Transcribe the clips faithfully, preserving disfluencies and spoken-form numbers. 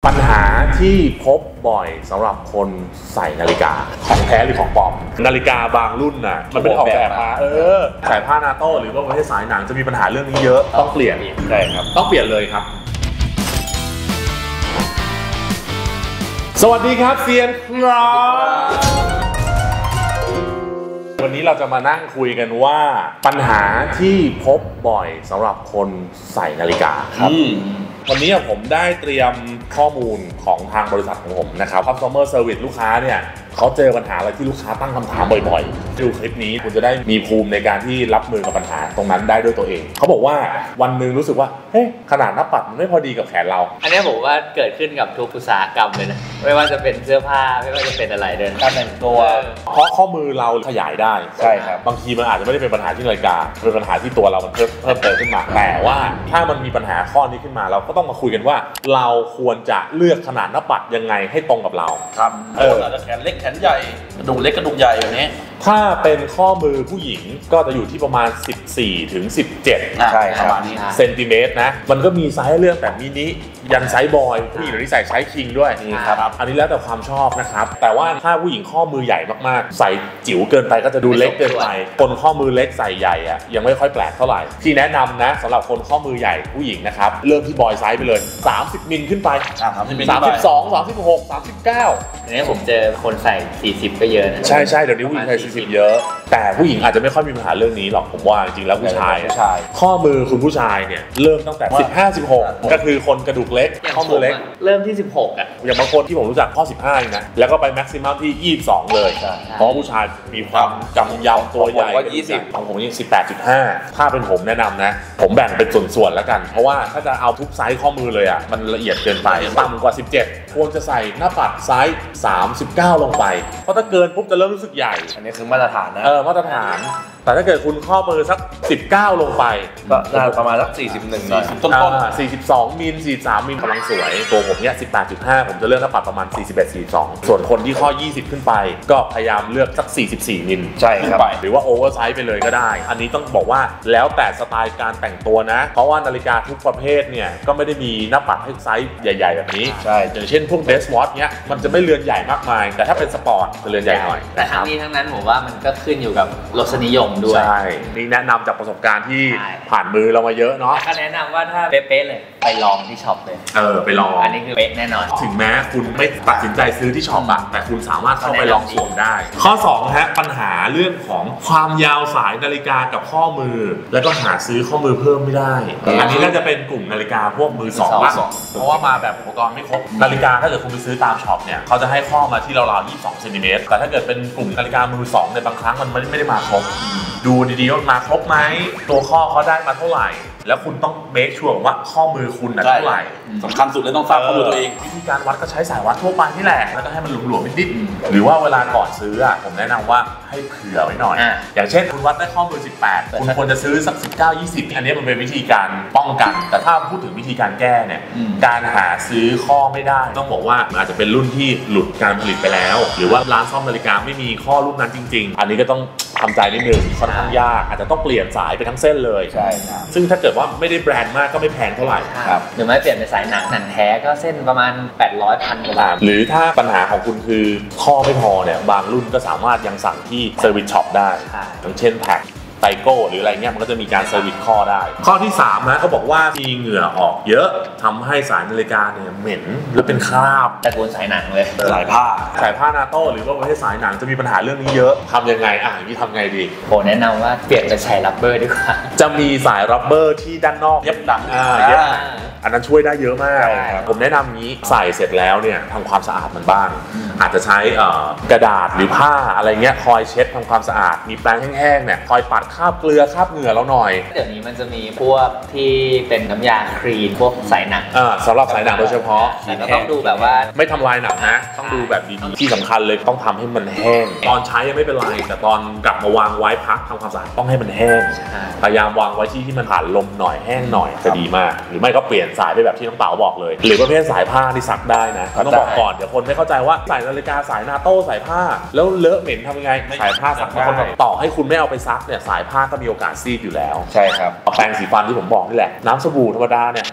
ปัญหาที่พบบ่อยสำหรับคนใส่นาฬิกาของแท้หรือของปลอมนาฬิกาบางรุ่นน่ะมันไม่ได้ออกแบบมาเออสายผ้านาโต้หรือว่าประเภทสายหนังจะมีปัญหาเรื่องนี้เยอะต้องเปลี่ยนใช่ครับต้องเปลี่ยนเลยครับสวัสดีครับเซียนครับวันนี้เราจะมานั่งคุยกันว่าปัญหาที่พบบ่อยสำหรับคนใส่นาฬิกาครับวันนี้ผมได้เตรียมข้อมูลของทางบริษัทของผมนะครับ Customer Service ลูกค้าเนี่ยเขาเจอปัญหาอะไรที่ลูกค้าตั้งคำถามบ่อยๆดูคลิปนี้คุณจะได้มีภูมิในการที่รับมือกับปัญหาตรงนั้นได้ด้วยตัวเองเขาบอกว่าวันหนึ่งรู้สึกว่าเฮ้ยขนาดหน้าปัดมันไม่พอดีกับแขนเราอันนี้ผมว่าเกิดขึ้นกับทุกอุตสาหกรรมเลยนะไม่ว่าจะเป็นเสื้อผ้าไม่ว่าจะเป็นอะไรเดินการแต่งตัวเพราะข้อมือเราขยายได้ใช่ครับบางทีมันอาจจะไม่ได้เป็นปัญหาที่นาฬิกาเป็นปัญหาที่ตัวเรามันเพิ่มเพิ่มเติมขึ้นมาแต่ว่าถ้ามันมีปัญหาข้อนี้ขึ้นมาเราก็ต้องมาคุยกันว่าเราควรจะเลือกขนาดหน้าปัดยังไงให้ตรงกับเราครับเอออาจจะแขนเล็กแขนใหญ่กระดูกเล็กกระดูกใหญ่แบบนี้ถ้าเป็นข้อมือผู้หญิงก็จะอยู่ที่ประมาณสิบสี่ถึงสิบเจ็ดใช่ครับเซนติเมตรนะมันก็มีไซส์ให้เลือกแต่มินิยันไซส์บอยผู้หญิงที่ใส่ไซส์คิงด้วยนี่ครับอันนี้แล้วแต่ความชอบนะครับแต่ว่าถ้าผู้หญิงข้อมือใหญ่มากๆใส่จิ๋วเกินไปก็จะดูเล็กเกินไปคนข้อมือเล็กใส่ใหญ่อะยังไม่ค่อยแปลกเท่าไหร่ที่แนะนำนะสำหรับคนข้อมือใหญ่ผู้หญิงนะครับเริ่มที่บอยไซส์ไปเลยสามสิบมิลขึ้นไปสามสิบสอง สามสิบหก สามสิบเก้าอันนี้ผมเจอคนใส่สี่สิบก็เยอะนะใช่ใช่เดี๋ยวนี้ผู้หญิงใส่สี่สิบเยอะแต่ผู้หญิงอาจจะไม่ค่อยมีปัญหาเรื่องนี้หรอกผมว่าจริงๆแล้วผู้ชายข้อมือคุณผู้ชายเนี่ยเริ่มตั้งแต่สิบห้า สิบหกก็คือคนกระดูกเล็กข้อมือเล็กเริ่มที่สิบหกอ่ะอย่างบางคนที่ผมรู้จักข้อสิบห้านะแล้วก็ไปแม็กซิมัมที่ยี่สิบสองเลยเพราะผู้ชายมีความกำยำตัวใหญ่ยี่สิบของผมยัง สิบแปดจุดห้า ถ้าเป็นผมแนะนำนะผมแบ่งเป็นส่วนๆแล้วกันเพราะว่าถ้าจะเอาทุกไซส์ข้อมือเลยอ่ะมันละเอียดเกินไปต่ำกว่าสิบเจ็ดควรจะใส่หน้าปัดไซส์สามสิบเก้าลงไปเพราะถ้าเกินปุ๊บจะเริ่มรู้สึกใหญ่อันนี้คือมาตรฐานนะเออมาตรฐานแต่ถ้าเกิดคุณข้อมือสักสิบเก้าลงไปก็น่าประมาณสักสี่สิบเอ็ดหน่อยต้นๆสี่สิบสองมิลสี่สิบสามมิลกำลังสวยตัวผมเนี่ย สิบแปดจุดห้า ผมจะเลือกหน้าปัดประมาณสี่สิบเอ็ด สี่สิบสองส่วนคนที่ข้อยี่สิบขึ้นไปก็พยายามเลือกสักสี่สิบสี่มิลใช่ครับหรือว่าโอเวอร์ไซส์ไปเลยก็ได้อันนี้ต้องบอกว่าแล้วแต่สไตล์การแต่งตัวนะเพราะว่านาฬิกาทุกประเภทเนี่ยก็ไม่ได้มีหน้าปัดให้ไซส์ใหญ่ๆแบบนี้ใช่อย่างเช่นพวกเดสวอทเนี้ยมันจะไม่เรือนใหญ่มากมายแต่ถ้าเป็นสปอร์ตจะเรือนใหญ่หน่อยแต่ทั้งนี้ทั้งนั้นผมว่ามันก็ขึ้นอยู่กับรสนิยมด้วยใช่นี่แนะนำจากประสบการณ์ที่ผ่านมือเรามาเยอะเนาะก็แนะนำว่าถ้าเป๊ะๆเลยไปลองที่ช็อปเลยเออไปลองอันนี้คือเป๊ะแน่นอนถึงแม้คุณไม่ตัดสินใจซื้อที่ช็อปอะแต่คุณสามารถเข้าไปลองสวมได้ข้อสองฮะปัญหาเรื่องของความยาวสายนาฬิกากับข้อมือแล้วก็หาซื้อข้อมือเพิ่มไม่ได้อันนี้น่าจะเป็นกลุ่มนาฬิกาพวกมือสองบ้างเพราะว่ามาแบบอุปกรณ์ไม่ครบนาฬิกาถ้าเกิดคุณไปซื้อตามช็อปเนี่ยเขาจะให้ข้อมาที่ราวๆยี่สิบสองเซนติเมตรแต่ถ้าเกิดเป็นกลุ่มนาฬิกามือสองในบางครั้งมันไม่ได้มาครบดูดีๆว่ามาครบไหมตัวข้อเขาได้มาเท่าไหร่แล้วคุณต้องเมคชัวร์ว่าข้อมือคุณเท่าไหร่สำคัญสุดเลยต้องทราบข้อมือตัวเองวิธีการวัดก็ใช้สายวัดทั่วไปนี่แหละแล้วก็ให้มันหลวมๆนิดๆหรือว่าเวลาก่อนซื้ออ่ะผมแนะนำว่าให้เผื่อไว้หน่อยอย่างเช่นคุณวัดได้ข้อมือสิบแปดคุณควรจะซื้อสักสิบเก้า ยี่สิบอันนี้มันเป็นวิธีการป้องกันแต่ถ้าพูดถึงวิธีการแก้เนี่ยการหาซื้อข้อไม่ได้ต้องบอกว่าอาจจะเป็นรุ่นที่หลุดการผลิตไปแล้วหรือว่าร้านซ่อมนาฬิกาไม่มีข้อรุ่นนั้นจริงๆอันนี้ก็ต้องทำใจนิดนึงค่อนข้างยากอาจจะต้องเปลี่ยนสายไปทั้งเส้นเลยใช่ครับซึ่งถ้าเกิดว่าไม่ได้แบรนด์มากก็ไม่แพงเท่าไหร่ครับหรือไม่เปลี่ยนเป็นสายหนังหนังแท้ก็เส้นประมาณแปดร้อย พันกว่าบาทหรือถ้าปัญหาของคุณคือข้อไม่พอเนี่ยบางรุ่นก็สามารถยังสั่งที่เซอร์วิสช็อปได้อย่างเช่นแพ็คไตโก้หรืออะไรเงี้ยมันก็จะมีการเซอร์วิสข้อได้ข้อที่สามนะเขาบอกว่ามีเหงื่อออกเยอะทำให้สายนาฬิกาเนี่ยเหม็นหรือเป็นคราบแต่ควรสายหนังเลยสายผ้าสายผ้านาโต้หรือว่าประเภทสายหนังจะมีปัญหาเรื่องนี้เยอะทำยังไงอ่ะอย่างนี้ทำไงดีผมแนะนำว่าเปลี่ยนเป็นสายรับเบอร์ดีกว่าจะมีสายรับเบอร์ที่ด้านนอกเย็บหนังอ่าเย็บอันนั้นช่วยได้เยอะมากผมแนะนำนี้ใส่เสร็จแล้วเนี่ยทำความสะอาดมันบ้างอาจจะใช้กระดาษหรือผ้าอะไรเงี้ยคอยเช็ดทำความสะอาดมีแปรงแห้งๆเนี่ยคอยปัดคราบเกลือคราบเหงื่อเราหน่อยเดี๋ยวนี้มันจะมีพวกที่เป็นน้ำยาคลีนพวกสายหนังอ่าสำหรับสายหนังโดยเฉพาะแต่ก็ต้องดูแบบว่าไม่ทำลายหนังนะต้องดูแบบดีๆที่สำคัญเลยต้องทำให้มันแห้งตอนใช้ยังไม่เป็นไรแต่ตอนกลับมาวางไว้พักทำความสะอาดต้องให้มันแห้งพยายามวางไว้ที่ที่มันผ่านลมหน่อยแห้งหน่อยจะดีมากหรือไม่ก็เปลี่ยนสายไปแบบที่น้องเต๋าบอกเลยหรือประเภทสายผ้าที่ซักได้นะต้องบอกก่อนเดี๋ยวคนไม่เข้าใจว่าใส่นาฬิกาสายนาโต้สายผ้าแล้วเลอะเหม็นทำยังไงสายผ้าซักได้ต่อให้คุณไม่เอาไปซักเนี่ยสายผ้าก็มีโอกาสซีดอยู่แล้วใช่ครับแปรงสีฟันที่ผมบอกนี่แหละน้ำสบู่ธรรมดาเนี่ย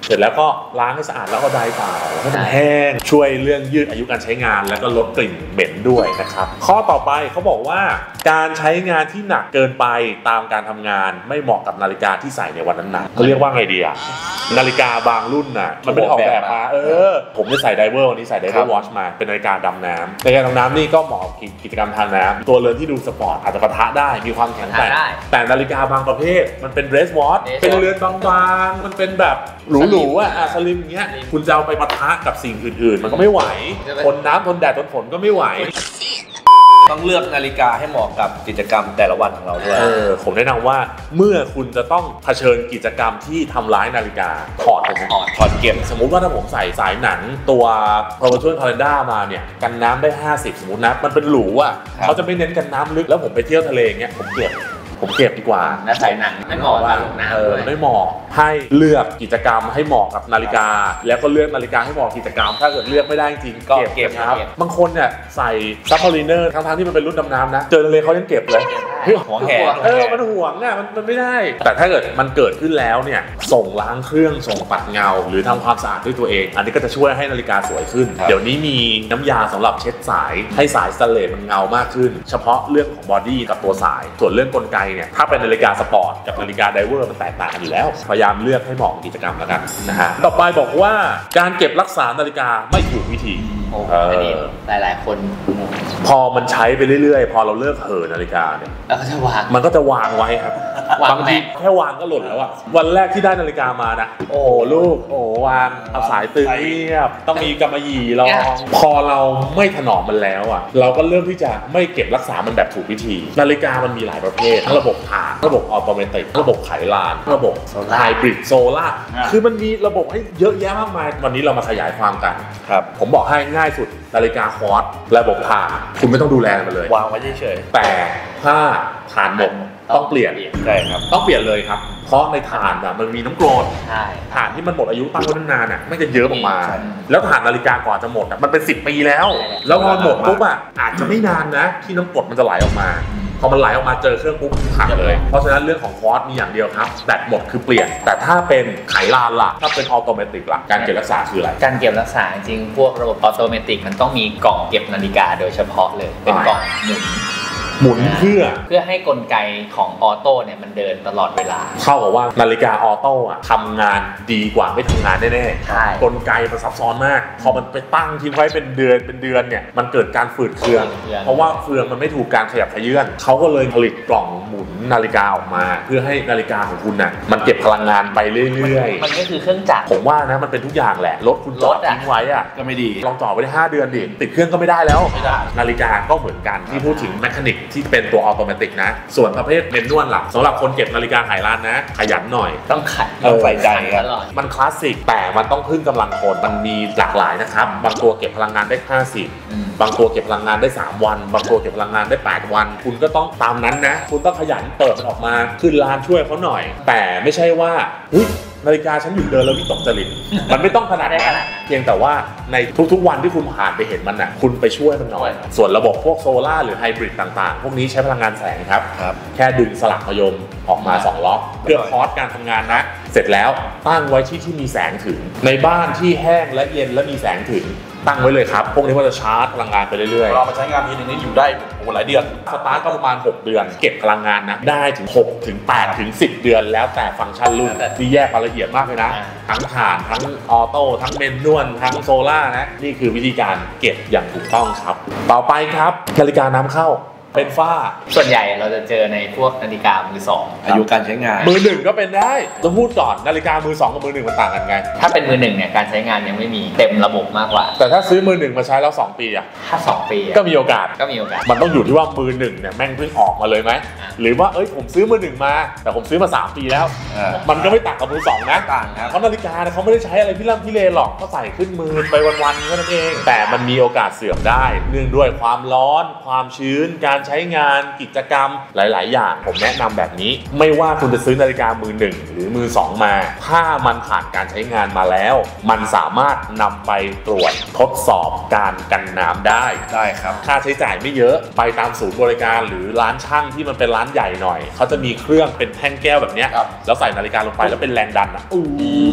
เสร็จแล้วก็ล้างให้สะอาดแล้วก็ไดร์เปล่าให้มันแห้งช่วยเรื่องยืดอายุการใช้งานแล้วก็ลดกลิ่นเหม็นด้วยนะครับข้อต่อไปเขาบอกว่าการใช้งานที่หนักเกินไปตามการทำงานไม่เหมาะกับนาฬิกาที่ใส่ในวันนั้นๆเขาเรียกว่าไงดีอะนาฬิกาบางรุ่นน่ะมันไม่ได้ออกแบบมาเออผมจะใส่ไดเวอร์วันนี้ใส่ไดเวอร์วอชมาเป็นนาฬิกาดำน้ำนาฬิกาดำน้ำนี่ก็เหมาะกับกิจกรรมทางน้ำตัวเรือนที่ดูสปอร์ตอาจจะปะทะได้มีความแข็งแกร่งแต่นาฬิกาบางประเภทมันเป็นเดรสวอชเป็นเรือนบางๆมันเป็นแบบหรูๆอ่ะอ่ะสลิมอย่างเงี้ยคุณจะเอาไปปะทะกับสิ่งอื่นๆมันก็ไม่ไหวทนน้ำทนแดดทนฝนก็ไม่ไหวต้องเลือกนาฬิกาให้เหมาะกับกิจกรรมแต่ละวันของเราด้วยเออผมแนะนำว่าเมื่อคุณจะต้องเผชิญกิจกรรมที่ทำร้ายนาฬิกาถอดเลยนะถอดถอดเก็บสมมุติว่าถ้าผมใส่สายหนังตัว Perpetual Calendar มาเนี่ยกันน้ำได้ห้าสิบสมมตินะมันเป็นหรูอ่ะเขาจะไม่เน้นกันน้ำลึกแล้วผมไปเที่ยวทะเลเงี้ยผมเก็บผมเก็บดีกว่าแล้วใส่หนังไม่เหมาะกับลงน้ำเลยไม่เหมาะให้เลือกกิจกรรมให้เหมาะกับนาฬิกาแล้วก็เลือกนาฬิกาให้เหมาะกิจกรรมถ้าเกิดเลือกไม่ได้จริงก็เก็บครับบางคนเนี่ยใส่ซับมารีเนอร์ทั้งๆที่มันเป็นรุ่นดำน้ำนะเจอทะเลเขายังเก็บเลยหวงแหนเออมันห่วงอ่ะมันมันไม่ได้แต่ถ้าเกิดมันเกิดขึ้นแล้วเนี่ยส่งล้างเครื่องส่งปัดเงาหรือทำความสะอาดด้วยตัวเองอันนี้ก็จะช่วยให้นาฬิกาสวยขึ้นเดี๋ยวนี้มีน้ำยาสำหรับเช็ดสายให้สายสแตนเลสมันเงามากขึ้นเฉพาะเรื่องของบอดี้กับตัวสายส่วนเรื่องกลไกเนี่ยถ้าเป็นนาฬิกาสปอร์ตกับนาฬิกาไดเวอร์มันแตกต่างกันอยู่แล้วพยายามเลือกให้เหมาะกับกิจกรรมแล้วกันนะฮะต่อไปบอกว่าการเก็บรักษานาฬิกาไม่ถูกวิธีอันนี้หลายๆคนพอมันใช้ไปเรื่อยๆพอเราเลิกเห่อนาฬิกาเนี่ยแล้วก็จะวางมันก็จะวางไว้ครับบางทีแค่วางก็หล่นแล้วอะวันแรกที่ได้นาฬิกามานะโอ้ลูกโอ้วางเอาสายตึงเรียบต้องมีกำมะหยี่รองพอเราไม่ถนอมมันแล้วอะเราก็เริ่มที่จะไม่เก็บรักษามันแบบถูกวิธีนาฬิกามันมีหลายประเภททั้งระบบถ่านระบบออโตเมติกระบบไขลานระบบไฮบริดโซล่าคือมันมีระบบให้เยอะแยะมากมายวันนี้เรามาขยายความกันครับผมบอกให้ง่ายสุดนาฬิกาคอร์สระบบถ่านคุณไม่ต้องดูแลมันเลยวางไว้เฉยๆแต่ถ้าถ่านหมดต้องเปลี่ยนใช่ครับต้องเปลี่ยนเลยครับเพราะในถ่านอ่ะมันมีน้ำกรดถ่านที่มันหมดอายุตั้งไว้นานๆอ่ะไม่จะเยอะออกมาแล้วถ่านนาฬิกาก่อนจะหมดอ่ะมันเป็นสิบปีแล้วแล้วพอหมดปุ๊บอ่ะอาจจะไม่นานนะที่น้ำกรดมันจะไหลออกมาพอมันไหลออกมาเจอเครื่องปุ๊บพังเลยเพราะฉะนั้นเรื่องของคอร์สมีอย่างเดียวครับแบตหมดคือเปลี่ยนแต่ถ้าเป็นไขลานล่ะถ้าเป็นออโตเมติกล่ะการเก็บรักษาคืออะไรการเก็บรักษาจริงพวกระบบออโตเมติกมันต้องมีกล่องเก็บนาฬิกาโดยเฉพาะเลยเป็นกล่องหมุนหมุนเพื่อเพื่อให้กลไกของออโต้เนี่ยมันเดินตลอดเวลาเข้ากับว่านาฬิกาออโต้อะทำงานดีกว่าไม่ทำงานแน่ๆใช่กลไกมันซับซ้อนมากพอมันไปตั้งทิ้งไว้เป็นเดือนเป็นเดือนเนี่ยมันเกิดการฝืดเคืองเพราะว่าเฟืองมันไม่ถูกการขยับขยื่นเขาก็เลยผลิตกล่องหมุนนาฬิกาออกมาเพื่อให้นาฬิกาของคุณน่ะมันเก็บพลังงานไปเรื่อยๆมันก็คือเครื่องจักรผมว่านะมันเป็นทุกอย่างแหละรถคุณจอดทิ้งไว้อะก็ไม่ดีลองจอดไว้ได้ห้าเดือนดิติดเครื่องก็ไม่ได้แล้วนาฬิกาก็เหมือนกันที่พูดถึงแมคานิกที่เป็นตัวออโตเมติกนะส่วนประเภทเมนนวลหลักสำหรับคนเก็บนาฬิกาไขลานนะขยันหน่อยต้องขัดต้องใส่ใจครับมันคลาสสิกแต่มันต้องพึ่งกำลังคนมันมีหลากหลายนะครับบางตัวเก็บพลังงานได้ห้าสิบบางตัวเก็บพลังงานได้สามวันบางตัวเก็บพลังงานได้แปดวันคุณก็ต้องตามนั้นนะคุณต้องขยันเปิดมันออกมาขึ้นลานช่วยเขาหน่อยแต่ไม่ใช่ว่านาฬิกาฉันหยุดเดินแล้ววิตกจริตมันไม่ต้องขนาดนั้นเพียงแต่ว่าในทุกๆวันที่คุณผ่านไปเห็นมันน่ะคุณไปช่วยมันหน่อยส่วนระบบพวกโซล่าหรือไฮบริดต่างๆพวกนี้ใช้พลังงานแสงครับแค่ดึงสลักมายมออกมาสองล็อกเพื่อคอร์สการทำงานนะเสร็จแล้วตั้งไว้ที่ที่มีแสงถึงในบ้านที่แห้งและเย็นและมีแสงถึงตั้งไว้เลยครับพวกนี้มันจะชาร์จพลังงานไปเรื่อยๆเรามาใช้งานทีนึงนี้อยู่ได้โอ้หลายเดือนสตาร์ทก็ประมาณหกเดือนเก็บพลังงานนะได้ถึงหกถึงแปดถึงสิบเดือนแล้วแต่ฟังก์ชันรุ่นที่แยกรายละเอียดมากเลยนะทั้งถ่านทั้งออโต้ทั้งเมนนวลทั้งโซล่านะนี่คือวิธีการเก็บอย่างถูกต้องครับต่อไปครับนาฬิกาน้ำเข้าเป็นฝ้าส่วนใหญ่เราจะเจอในพวกนาฬิกามือสองอายุการใช้งานมือหนึ่งก็เป็นได้ต้องพูดก่อนนาฬิกามือสองกับมือหนึ่งมันต่างกันไงถ้าเป็นมือหนึ่งเนี่ยการใช้งานยังไม่มีเต็มระบบมากกว่าแต่ถ้าซื้อมือหนึ่งมาใช้แล้วสองปีอะถ้าสองปีก็มีโอกาสก็มีโอกาสมันต้องอยู่ที่ว่ามือหนึ่งเนี่ยแม่งเพิ่งออกมาเลยไหมหรือว่าเอ้ยผมซื้อมือหนึ่งมาแต่ผมซื้อมาสามปีแล้วมันก็ไม่ต่างกับมือสองนะต่างครับเพราะนาฬิกาเขาไม่ได้ใช้อะไรพี่ล่ำพี่เลหรอกก็ใส่ขึ้นมือไปวันๆแค่นั้นเองแต่มันมีโอกาสเสื่อมได้เนื่องด้วยความร้อนความชื้นการใช้งานกิจกรรมหลายๆอย่างผมแนะนำแบบนี้ไม่ว่าคุณจะซื้อนาฬิกามือหนึ่งหรือมือสองมาถ้ามันผ่านการใช้งานมาแล้วมันสามารถนำไปตรวจทดสอบการกันน้ำได้ได้ครับค่าใช้จ่ายไม่เยอะไปตามศูนย์บริการหรือร้านช่างที่มันเป็นร้านใหญ่หน่อยเขาจะมีเครื่องเป็นแท่งแก้วแบบนี้แล้วใส่นาฬิกาลงไปแล้วเป็นแรงดันอ่ะอู้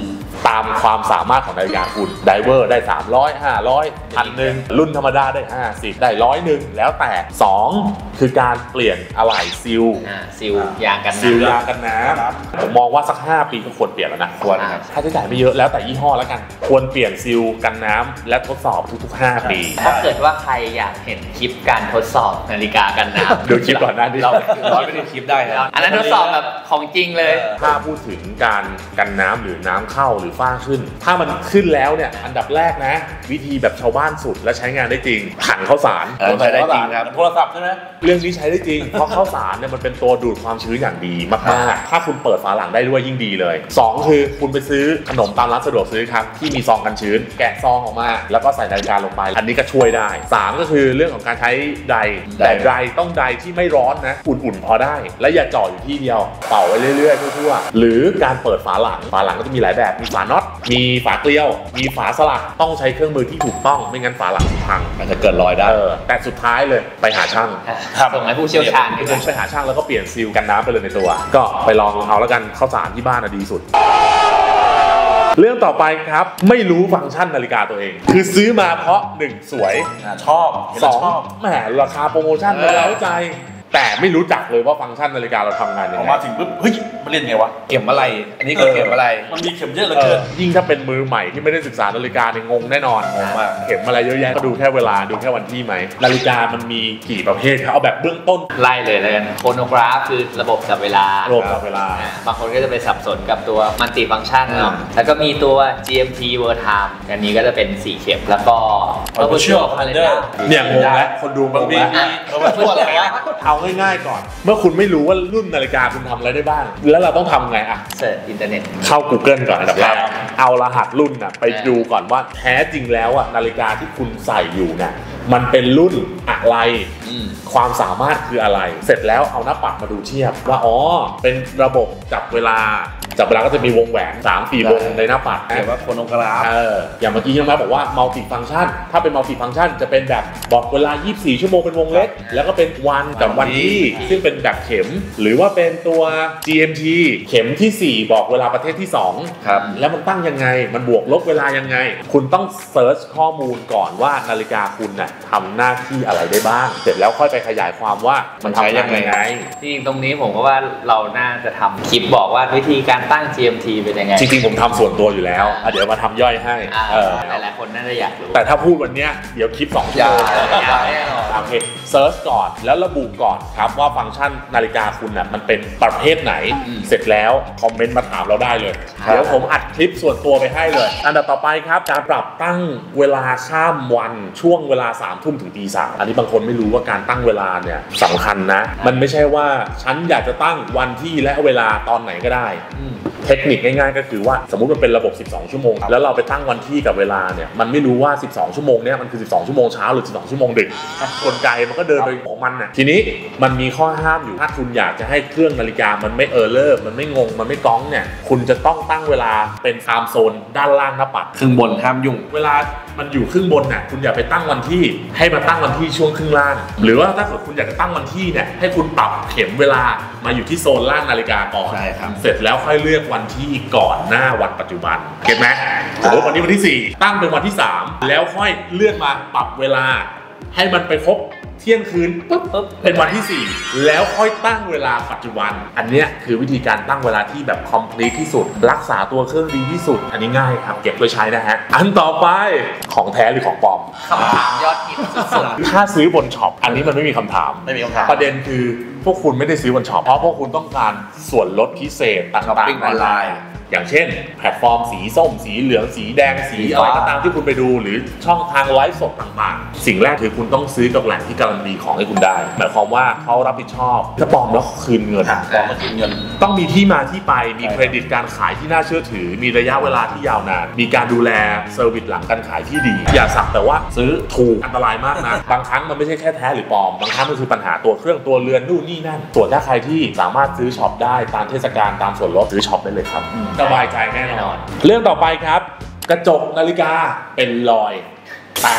ตามความสามารถของนาฬิกาคุณไดเวอร์ได้สามร้อย ห้าร้อย พันหนึ่งรุ่นธรรมดาได้ห้าสิบได้ร้อยหนึ่งแล้วแต่สองคือการเปลี่ยนอะไหล่ซิลซิลยางกันน้ำซิลยางกันน้ำผมมองว่าสักห้าปีก็ควรเปลี่ยนแล้วนะควรครับค่าใช้จ่ายไม่เยอะแล้วแต่ยี่ห้อแล้วกันควรเปลี่ยนซิลกันน้ำและทดสอบทุกๆห้าปีถ้าเกิดว่าใครอยากเห็นคลิปการทดสอบนาฬิกากันน้ำดูคลิปก่อนหน้านี้เราร้อยไปดูคลิปได้นะอันนั้นทดสอบแบบของจริงเลยถ้าพูดถึงการกันน้ำหรือน้ำเข้าหรือฝ้าขึ้นถ้ามันขึ้นแล้วเนี่ยอันดับแรกนะวิธีแบบชาวบ้านสุดและใช้งานได้จริงขันข้าวสารใช้ได้จริงครับโทรศัพท์ใช่ไหมเรื่องนี้ใช้ได้จริงเพราะข้าวสารเนี่ยมันเป็นตัวดูดความชื้นอย่างดีมากๆถ้าคุณเปิดฝาหลังได้ด้วยยิ่งดีเลยสองคือคุณไปซื้อขนมตามร้านสะดวกซื้อครับที่มีซองกันชื้นแกะซองออกมาแล้วก็ใส่นาฬิกาลงไปอันนี้ก็ช่วยได้สามก็คือเรื่องของการใช้ไดแต่ไดต้องไดที่ไม่ร้อนนะอุ่นๆพอได้และอย่าจ่ออยู่ที่เดียวเป่าไว้เรื่อยๆทั่วๆหรือการเปิดฝาหลังฝาหลังก็จะมีหลายแบบมีฝาน็อตมีฝาเกลียวมีฝาสลักต้องใช้เครื่องมือที่ถูกต้องไม่งั้นฝาหลังพังอาจจะเกิดรอยได้แต่สุดท้ายเลยไปหาช่างส่งให้ผู้เชี่ยวชาญไปหาช่างแล้วก็เปลี่ยนซีลกันน้ำไปเลยในตัวก็ไปลองเอาแล้วกันข้าวสารที่บ้านดีสุดเรื่องต่อไปครับไม่รู้ฟังก์ชันนาฬิกาตัวเองคือซื้อมาเพราะหนึ่งสวยชอบสองแหมราคาโปรโมชั่นเราเข้าใจแต่ไม่รู้จักเลยว่าฟังก์ชันนาฬิกาเราทำงานยังไงมาถึงปุ๊บเฮ้ยมันเล่นไงวะเข็มอะไรอันนี้คือเข็มอะไรมันมีเข็มเยอะเหลือเกินยิ่งถ้าเป็นมือใหม่ที่ไม่ได้ศึกษานาฬิกาเนี่ยงงแน่นอนงงมากเข็มอะไรเยอะแยะก็ดูแค่เวลาดูแค่วันที่ไหมนาฬิกามันมีกี่ประเภทครับเอาแบบเบื้องต้นไล่เลยเลยโครโนกราฟคือระบบจับเวลาระบบจับเวลาบางคนก็จะไปสับสนกับตัวมัลติฟังก์ชันเนาะแล้วก็มีตัว จี เอ็ม ที World Time อันนี้ก็จะเป็นสี่เข็มแล้วก็ Virtual Calendar เนี่ยงงแล้วคนดูบางทีเอาง่ายๆก่อนเมื่อคุณไม่รู้ว่ารุ่นนาฬิกาคุณทำอะไรได้บ้างแล้วเราต้องทำไงอะเสิร์ชอินเทอร์เน็ตเข้า Google ก่อนอันดับแรกเอารหัสรุ่นน่ะไปดูก่อนว่าแท้จริงแล้วอะนาฬิกาที่คุณใส่อยู่น่ะมันเป็นรุ่นอะไรความสามารถคืออะไรเสร็จแล้วเอาหน้าปัดมาดูเทียบว่าอ๋อเป็นระบบจับเวลาจับเวลาก็จะมีวงแหวน สามสี่ วงในหน้าปัดเรียกว่าโครโนกราฟเอออย่างเมื่อกี้ที่น้องแม่บอกว่ามัลติฟังก์ชันถ้าเป็นมัลติฟังก์ชันจะเป็นแบบบอกเวลายี่สิบสี่ชั่วโมงเป็นวงเล็กแล้วก็เป็นวันกับวันที่ซึ่งเป็นแบบเข็มหรือว่าเป็นตัว จี เอ็ม ที เข็มที่สี่บอกเวลาประเทศที่สองครับแล้วมันตั้งยังไงมันบวกลบเวลายังไงคุณต้องเซิร์ชข้อมูลก่อนว่านาฬิกาคุณน่ะทำหน้าที่อะไรได้บ้างเสร็จแล้วค่อยไปขยายความว่ามันทำยังไงจริงตรงนี้ผมก็ว่าเราน่าจะทำคลิปบอกว่าวิธีการตั้ง จี เอ็ม ที เป็นยังไงจริงๆผมทำส่วนตัวอยู่แล้วเดี๋ยวมาทำย่อยให้หลายๆคนน่าจะอยากรู้แต่ถ้าพูดวันนี้เดี๋ยวคลิปสองชั่วโมงโอเคเซิร์ชก่อนแล้วระบุก่อนครับว่าฟังก์ชันนาฬิกาคุณน่ะมันเป็นประเภทไหนเสร็จแล้วคอมเมนต์มาถามเราได้เลยเดี๋ยวผมอัดคลิปส่วนตัวไปให้เลยอันดับต่อไปครับการปรับตั้งเวลาข้ามวันช่วงเวลาสามทุ่มถึงตีสามอันนี้บางคนไม่รู้ว่าการตั้งเวลาเนี่ยสำคัญนะมันไม่ใช่ว่าฉันอยากจะตั้งวันที่และเวลาตอนไหนก็ได้เทคนิคง่ายๆก็คือว่าสมมุติมันเป็นระบบสิบสองชั่วโมงแล้วเราไปตั้งวันที่กับเวลาเนี่ยมันไม่รู้ว่าสิบสองชั่วโมงเนี่ยมันคือสิบสองชั่วโมงเช้าหรือสิบสองชั่วโมงดึกกลไกมันก็เดินไปของมันน่ะทีนี้มันมีข้อห้ามอยู่ถ้าคุณอยากจะให้เครื่องนาฬิกามันไม่เออร์เลอร์มันไม่งงมันไม่ก้องเนี่ยคุณจะต้องตั้งเวลาเป็นไทม์โซนด้านล่างหน้าปัดครึ่งบนห้ามยุ่งเวลามันอยู่ครึ่งบนน่ะคุณอย่าไปตั้งวันที่ให้มาตั้งวันที่ช่วงครึ่งล่างหรือว่าถ้าเกิดคุณอยากจะตั้งวันที่เนี่ยให้คุณปรับเข็มเวลามาอยู่ที่โซนล่างนาฬิกาก่อนใช่ครับเสร็จแล้วค่อยเลือกวันที่ก่อนหน้าวันปัจจุบันเก็ตไหมสมมติวันนี้วันที่สี่ตั้งเป็นวันที่สามแล้วค่อยเลื่อนมาปรับเวลาให้มันไปครบเที่ยงคืนปุ๊บปุ๊บเป็นวันที่สี่แล้วค่อยตั้งเวลาปัจจุบันอันนี้คือวิธีการตั้งเวลาที่แบบคอมพลีทที่สุดรักษาตัวเครื่องดีที่สุดอันนี้ง่ายครับเก็บไว้ใช้นะฮะอันต่อไปของแท้หรือของปลอมคำถามยอดฮิตสุดๆถ้าซื้อบนช็อปอันนี้มันไม่มีคำถามไม่มีคำถามประเด็นคือพวกคุณไม่ได้ซื้อบนช็อปเพราะพวกคุณต้องการส่วนลดพิเศษต่างๆออนไลน์อย่างเช่นแพลตฟอร์มสีส้มสีเหลืองสีแดงสีอะไรก็ตามที่คุณไปดูหรือช่องทางไลฟ์สดต่างๆสิ่งแรกคือคุณต้องซื้อกับแหล่งที่การันตีของให้คุณได้หมายความว่าเขารับผิดชอบถ้าปลอมแล้วคืนเงินปลอมแล้วคืนเงินต้องมีที่มาที่ไปมีเครดิตการขายที่น่าเชื่อถือมีระยะเวลาที่ยาวนานมีการดูแลเซอร์วิสหลังการขายที่ดีอย่าสักแต่ว่าซื้อถูกอันตรายมากนะบางครั้งมันไม่ใช่แค่แท้หรือปลอมบางครั้งมันคือปัญหาตัวเครื่องตัวเรือนนู่นนี่นั่นส่วนถ้าใครที่สามารถซื้อช็อปได้ตามเทศกาลตามส่วนลดซื้อช็อปได้เลยครับสบายใจแน่นอนเรื่องต่อไปครับกระจกนาฬิกาเป็นรอยแตก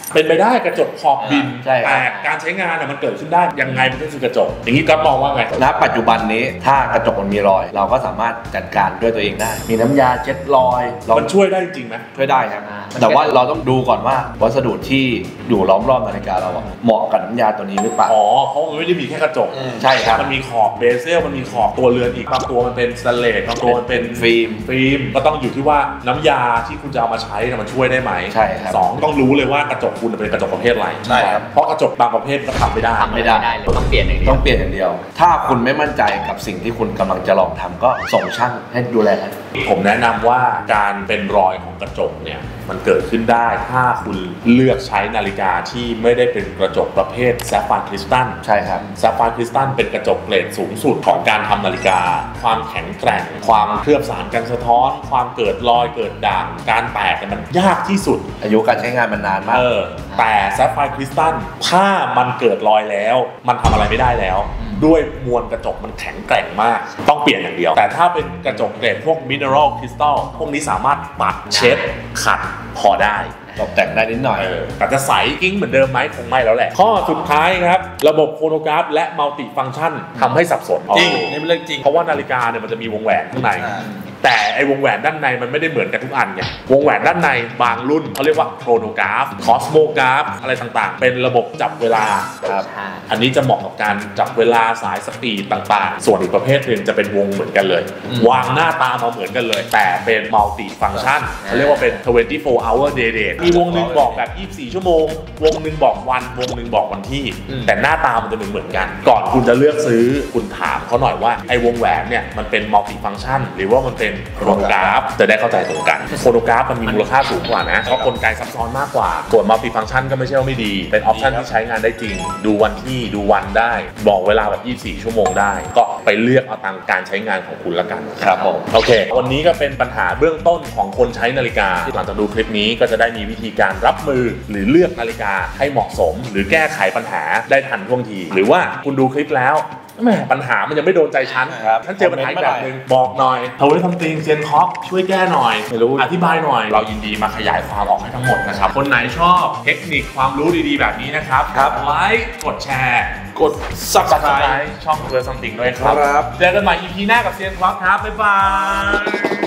เป็นไปได้กระจกขอบบินใช่ครับแต่การใช้งานน่ะมันเกิดขึ้นได้ยังไงมันก็คือกระจกอย่างนี้ก็มองว่าไงณปัจจุบันนี้ถ้ากระจกมันมีรอย เราก็สามารถจัดการด้วยตัวเองได้ มีน้ำยาเช็ดรอยเรามันช่วยได้จริงไหมช่วยได้ครับแต่ว่าเราต้องดูก่อนว่าวัสดุที่อยู่ล้อมรอบนาฬิกาเราอะเหมาะกับน้ำยาตัวนี้หรือเปล่าอ๋อเพราะมันไม่ได้มีแค่กระจกใช่ครับมันมีขอบเบเซลมันมีขอบตัวเรือนอีกบางตัวมันเป็นสแตนเลสบางตัวมันเป็นฟิล์มฟิล์มก็ต้องอยู่ที่ว่าน้ำยาที่คุณจะเอามาใช้น่ะมันช่วยได้ไหมใช่ครับสองต้องรู้เลยว่ากระจกคุณเป็นกระจกประเภทอะไรใช่ครับเพราะกระจกบางประเภทก็ทำไม่ได้ทำไม่ได้เลยต้องเปลี่ยนอย่างเดียวต้องเปลี่ยนอย่างเดียว ถ้าคุณไม่มั่นใจกับสิ่งที่คุณกำลังจะลองทำก็ส่งช่างให้ดูแลกันผมแนะนำว่าการเป็นรอยของกระจกเนี่ยมันเกิดขึ้นได้ถ้าคุณเลือกใช้นาฬิกาที่ไม่ได้เป็นกระจกประเภทแซฟไฟร์คริสตัลใช่ครับแซฟไฟร์คริสตัลเป็นกระจกเกรดสูงสุดของการทำนาฬิกา ความแข็งแกร่ง ความเคลือบสารกันสะท้อน ความเกิดรอยเกิดด่างการแตกเนี่ยมันยากที่สุดอายุการใช้งานมันนานมากเออแต่แซฟไฟร์คริสตัลถ้ามันเกิดรอยแล้วมันทำอะไรไม่ได้แล้ว ด้วยมวลกระจกมันแข็งแกร่งมากต้องเปลี่ยนอย่างเดียวแต่ถ้าเป็นกระจกเกรดพวกมิเนอรัลคริสตัลพวกนี้สามารถปัดเช็ดขัดพอได้ตกแต่งได้นิดหน่อยเออแต่จะใสกิ้งเหมือนเดิมไหมคงไม่แล้วแหละข้อสุดท้ายครับระบบโครโนกราฟและมัลติฟังก์ชันทำให้สับสนจริงนี่เป็นเรื่องจริงเพราะว่านาฬิกาเนี่ยมันจะมีวงแหวนข้างในอ่าแต่ไอ้วงแหวนด้านในมันไม่ได้เหมือนกันทุกอันไงวงแหวนด้านในบางรุ่นเขาเรียกว่าโครโนกราฟคอสโมกราฟอะไรต่างๆ เป็นระบบจับเวลาครับใช่อันนี้จะเหมาะกับการจับเวลาสายสปีดต่างๆ ส่วนอีกประเภทหนึ่งจะเป็นวงเหมือนกันเลย วางหน้าตามาเหมือนกันเลย แต่เป็นมัลติฟังก์ชันเขาเรียกว่าเป็น ทเวนตี้โฟร์ hour day date มีวงหนึ่งบอกแบบยี่สิบสี่ชั่วโมง วงหนึ่งบอกวัน วงหนึ่งบอกวันที่ แต่หน้าตามันจะเหมือนกัน ก่อนคุณจะเลือกซื้อคุณถามเขาหน่อยว่าไอ้วงแหวนเนี่ยมันเป็นมัลติฟังก์ชันหรือว่ามันเป็นโครโนกราฟจะได้เข้าใจตรงกันโครโนกราฟมันมีมูลค่าสูงกว่านะเพราะกลไกซับซ้อนมากกว่าส่วนมัลติฟังก์ชันก็ไม่ใช่ว่าไม่ดีเป็นออปชันที่ใช้งานได้จริง ดูวันที่ดูวันได้บอกเวลาแบบยี่สิบสี่ชั่วโมงได้ก็ไปเลือกเอาตามการใช้งานของคุณละกันครับผมโอเค วันนี้ก็เป็นปัญหาเบื้องต้นของคนใช้นาฬิกาหลังจากดูคลิปนี้ก็จะได้มีวิธีการรับมือหรือเลือกนาฬิกาให้เหมาะสม หรือแก้ไขปัญหาได้ทันท่วงที หรือว่าคุณดูคลิปแล้วแหมปัญหามันยังไม่โดนใจฉันครับฉันเจอปัญหาอีกแบบหนึ่งบอกหน่อยโทรให้ทำติงเซียนท็อกช่วยแก้หน่อยไม่รู้อธิบายหน่อย เรายินดีมาขยายความออกให้ทั้งหมดนะครับคนไหนชอบเทคนิคความรู้ดีๆแบบนี้นะครับครับไลค์กดแชร์กด Subscribe ช่องเพื่อซัมติงด้วยครับครับเจอกันใหม่ อี พี หน้ากับเซียนท็อกครับบ๊ายบาย